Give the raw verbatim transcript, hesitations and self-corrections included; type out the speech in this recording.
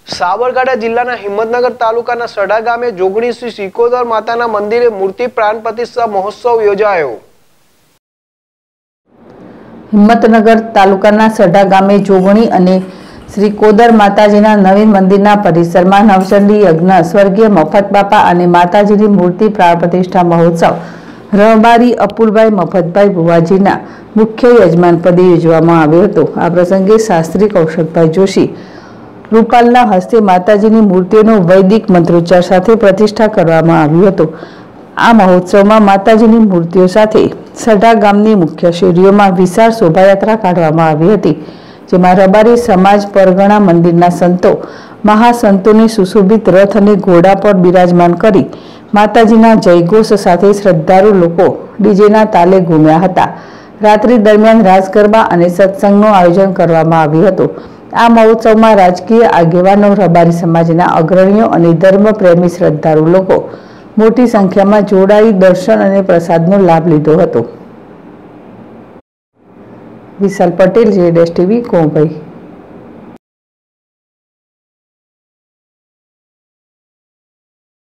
સાબરકાંઠા જિલ્લાના હિંમતનગર તાલુકાના સઢા ગામે જોગણી શ્રી સિકોદર માતાના મંદિરે મૂર્તિ પ્રાણ પ્રતિષ્ઠા મહોત્સવ યોજાયો। હિંમતનગર તાલુકાના સઢા ગામે જોગણી અને શ્રી કોદર માતાજીના નવીન મંદિરના પરિસરમાં નવચંડી યજ્ઞ, સ્વર્ગીય મફત બાપા અને માતાજીની મૂર્તિ પ્રાણ પ્રતિષ્ઠા મહોત્સવ રબારી અપુલભાઈ મફતભાઈ ભુવાજીના મુખ્ય યજમાન પદે યોજવામાં આવ્યો હતો। આ પ્રસંગે શાસ્ત્રી કૌશિકભાઈ જોશી રૂપાલના હસ્તે માતાજીની મૂર્તિઓનો વૈદિક મંત્રોચ્ચાર સાથે પ્રતિષ્ઠા કરવામાં આવ્યો હતો। આ મહોત્સવમાં માતાજીની મૂર્તિઓ સાથે સઢા ગામની મુખ્ય શેરીઓમાં વિશાળ શોભાયાત્રા કાઢવામાં આવી હતી, જેમાં રબારી સમાજ પરગણા મંદિરના સંતો મહાસંતોની સુશોભિત રથ અને ઘોડા પર બિરાજમાન કરી માતાજીના જયઘોષ સાથે શ્રદ્ધાળુ લોકો ડીજેના તાલે ઘૂમ્યા હતા। રાત્રિ દરમિયાન રાસ ગરબા અને સત્સંગનું આયોજન કરવામાં આવ્યું હતું। આ મહોત્સવમાં રાજકીય આગેવાનો, રબારી સમાજના અગ્રણીઓ અને ધર્મપ્રેમી શ્રદ્ધાળુ લોકો મોટી સંખ્યામાં જોડાઈ દર્શન અને પ્રસાદનો લાભ લીધો હતો। વિશાલ પટેલ, જેડેશ ટીવી, કોંભાઈ।